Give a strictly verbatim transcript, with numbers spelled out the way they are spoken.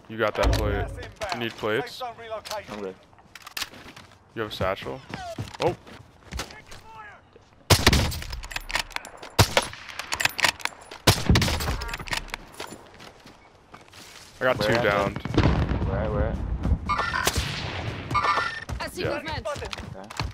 You got that plate. You need plates? I'm good. You have a satchel? Oh! I got Where two at, downed. Where, where? I see Yeah. movement. Okay.